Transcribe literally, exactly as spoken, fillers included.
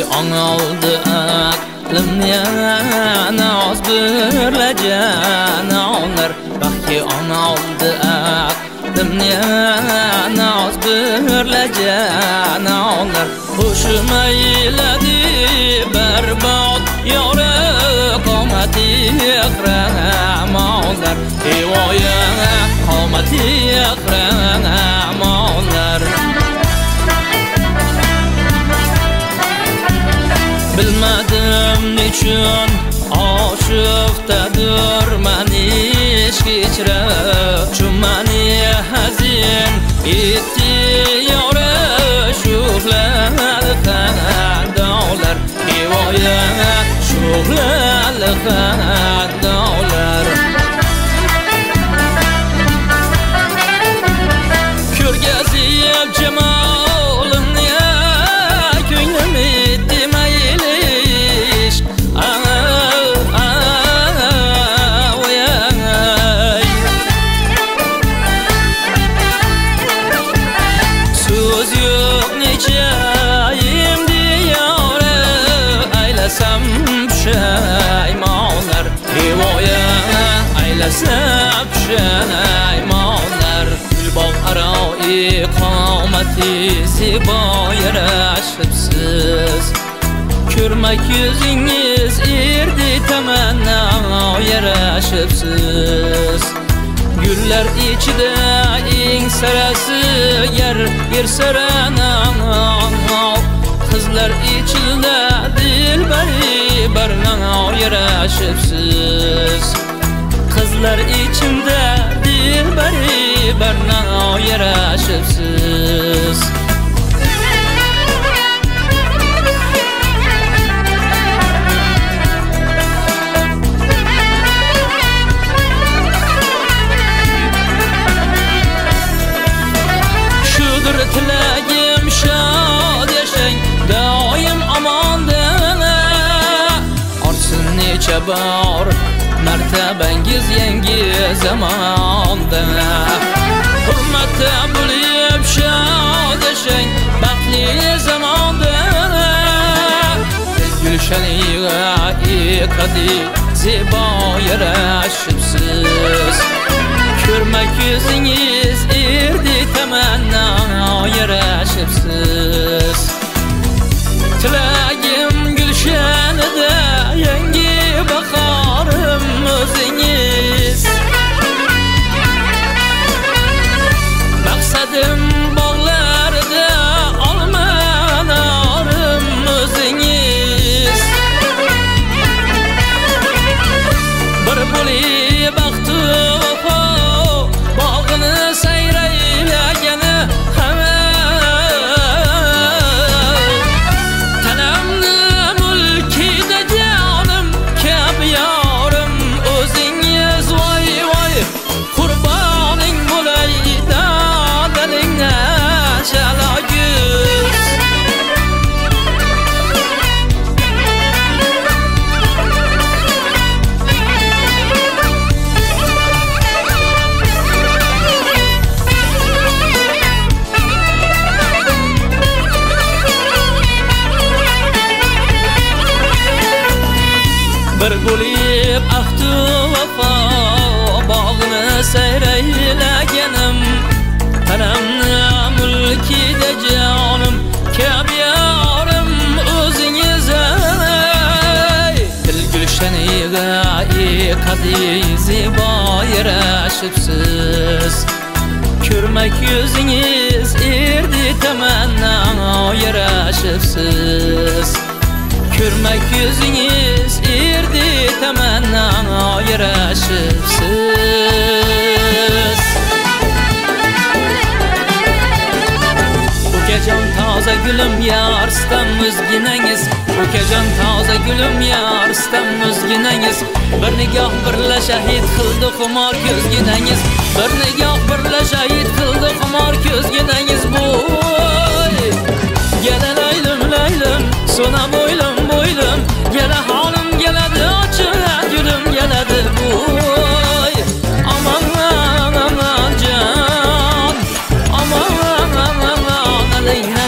ona oldu aklımya naz birle canalar Bahki ona oldu aklımya naz birle canalar Hoşuma eyledi berbat yore qomati qahramonlar Evoya qomati qahramonlar Bilmadim nechun oshiqdadir mani ishqichra Chumani hazin etdi yore shuhlal qandolar Evoya shuhlal qandolar Ko'rgazib jamolini ko'nglim etdi Pişaymonlar Evoya aylasab pişaymonlar Gulbog' aro iqomati zebo yarashibsiz Ko'rmak yuzingiz erdi tamanno yarashibsiz Gullar ichida eng sarasi yer yer saranam Qizlar ichida dilbari barnamo yarashibsiz Qizlar ichimda dilbari barnamo yarashibsiz Shudur tilagim shod yashang doim amonda Ortsin necha bor martabangiz yangi zamonda Hurmatda bo'lib shod yashang baxtli zamonda Gulshaniga iqadi zebo yarashibsiz Ko'rmak yuzingiz erdi tamanno yarashibsiz Tilagim gulshanida yangi bahorim o'zingiz Maqsadim bog'larda olmanorim o'zingiz Bir bo'lib baxtu bog'ini sayraylagani hamma Tanamni mulkida jonim kabi yorim o'zingiz voy voy qurboning bo'lay dadalingga shalogiz Bir bo'lib ahdu vafo bog'ini sayraylaganim Tanamni mulkida jonim kabi yorim o'zingiz Dil gulshaniga iqadi zebo yarashibsiz Ko'rmak yuzingiz erdi tamanno yarashibsiz Ko'rmak yuzingiz erdi tamanno yarashibsiz Ukajon toza gulim yarstam o'zginangiz Ukajon toza gulim yarstam o'zginangiz Bir nigoh birla shahid qildi xumor ko'zginangiz Bir nigoh birla shahid qildi xumor ko'zginangiz Bo'y Gela laylim laylim sona bo'ylim bo'ylim Gela holim geladi ochiq gulim geladi Bo'y aman aman jon aman aman aman aling